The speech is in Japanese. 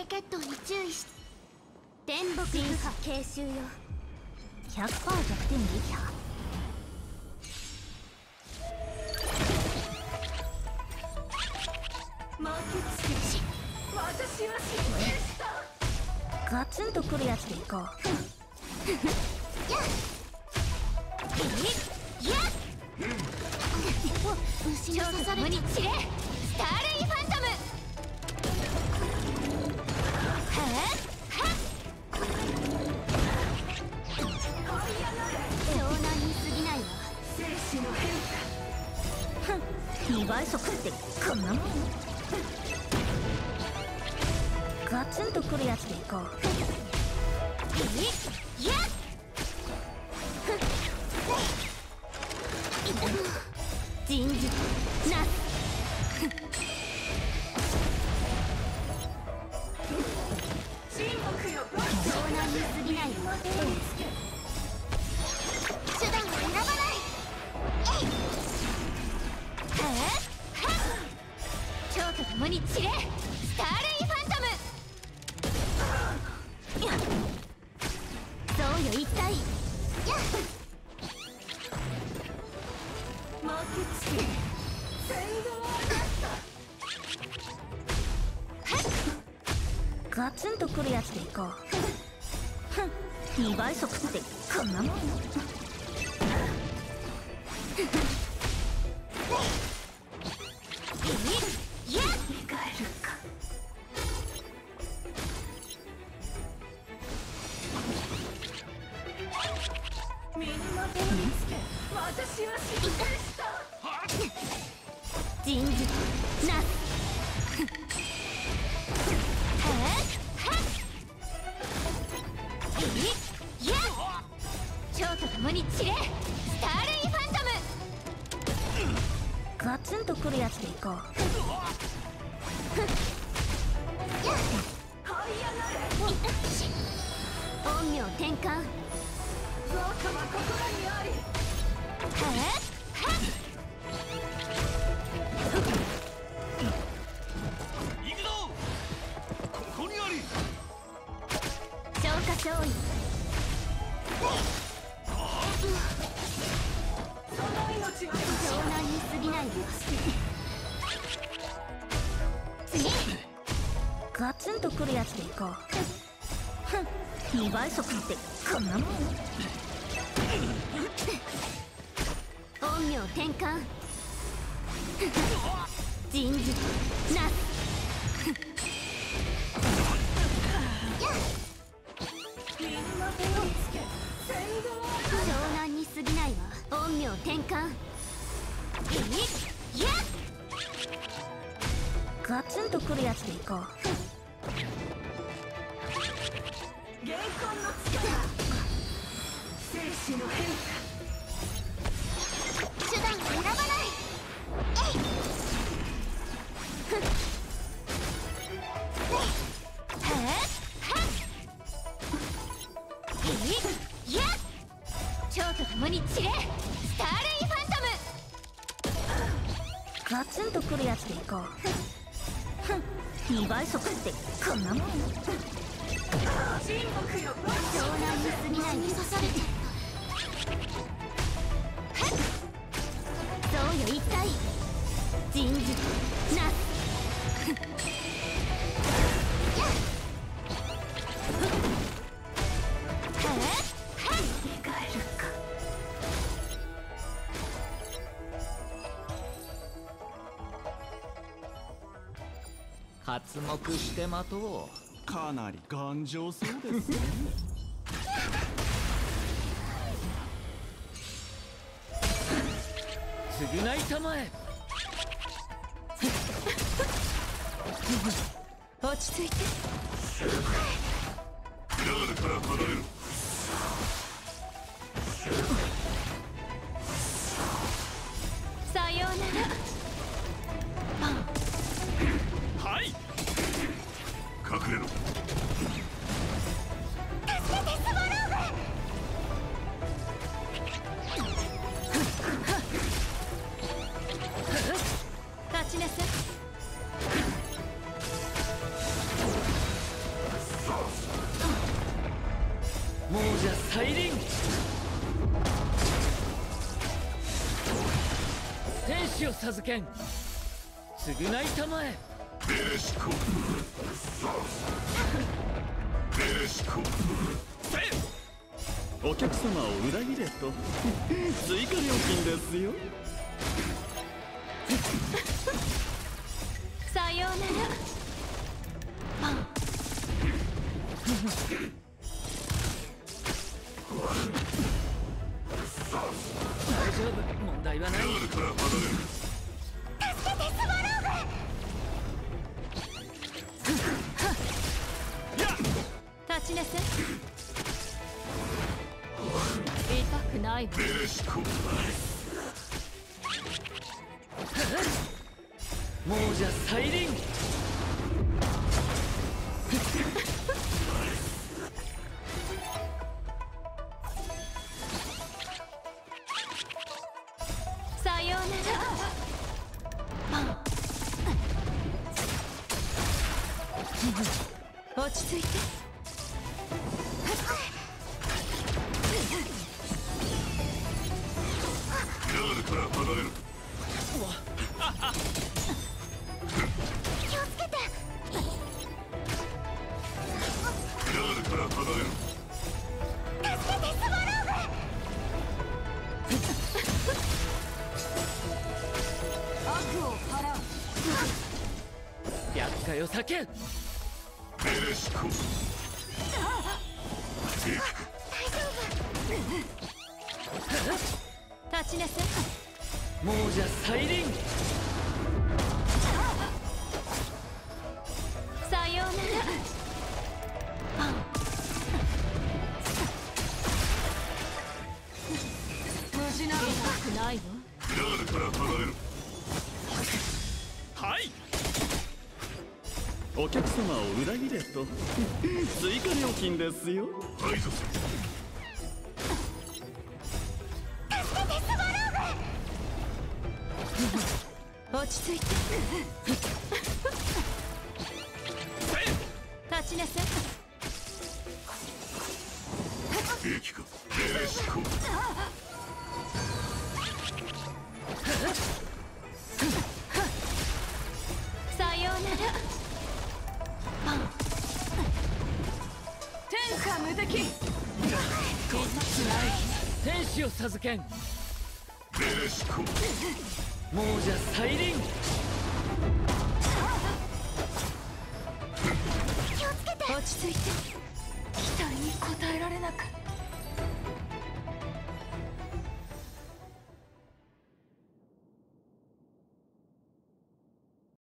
血統に注意し。天木不破継襲よ。100% 弱点撃破。 負けつし、私は失敗した。 ガツンとくるやつでいこう。やっ牛に刺されに散れ。スターレイファントム。湘南に過ぎないわ。 生死の変 2倍速ってこんなもん。ガツンとくるやつでいこう。人事なす。 沈黙よ。 湘南に過ぎないわ。手段を選ばない。蝶と共に散れ。スターレイファントム。そうよ一体。 負けつけ。先導をガツンとくるやつでいこう。2倍速ってこんなもん。 身にまといつけ。私は失敗した。 人事なす。蝶と共に散れ。スターレイファントム。ガツンとくるやつでいこう。陰陽転換。 若はここらにあり。 行くぞ。ここにあり。 消化勝利。 その命は湘南に過ぎないわ。次ガツンとくるやつでいこう。2倍速ってこんなもん。陰陽転換。人事なす。 身にまといつけ。先導を湘南に過ぎないわ。陰陽転換。ガツンとくるやつでいこう。 玄関の力。生死の変化。 手段を選ばない。蝶と共に散れ。スターレイファントム。ガツンとくるやつでいこう。2倍速ってこんなもん。 沈黙よ。 湘南に過ぎないに刺されて。そうよ一体。人事なす。 発目して待とう。 かなり頑丈そうですね。 償いたまえ。 落ち着いて。 流れから離れる。 さようなら。 はい。隠れろ。 立ちなさい。 亡者再臨。天使を授けん。償いたまえ。 ベレシコベレシコお客様を裏切れと追加料金ですよ。 さようなら。 大丈夫、問題はない。 やるから離れる。 助けてスワローグ。立ちなさい。痛くないわ。 ベレシコ亡者再臨。 さようなら。落ち着いて。 やるから離れる。 気をつけて。 やるから離れる。 助けてスワローグ。 悪を払う。 厄介を避けん。 ベレシコ立ちなさい。 亡者再臨。 さようなら。 無事なの痛くないわ。 やるから離れる。 はいお客様を裏切れと追加料金ですよ。 合図する。 落ち着いて。立ちなさい。 兵器か。ベレシコさようなら。 天下無敵。 天使を授けん。 ベレシコ亡者再臨。 気をつけて。落ち着いて。 期待に応えられなかった。